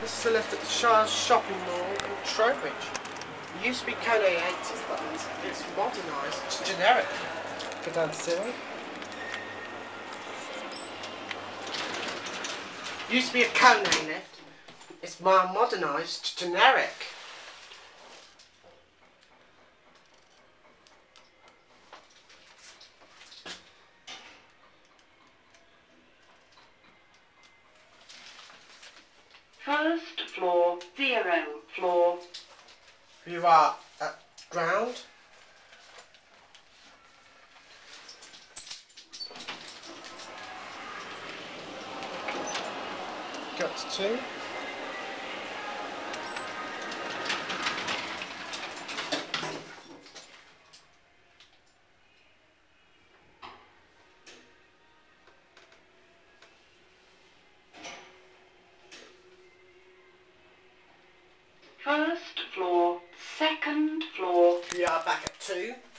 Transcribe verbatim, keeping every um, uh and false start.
This is the lift at the Shires shopping mall in Trowbridge. It used to be Kone eighties, but it's, it's modernised. It's generic. Go down to zero. Used to be a Kone lift. It's more modernised, generic. First floor, zero floor. You are at ground. Got to two. First floor, second floor. We are back at two.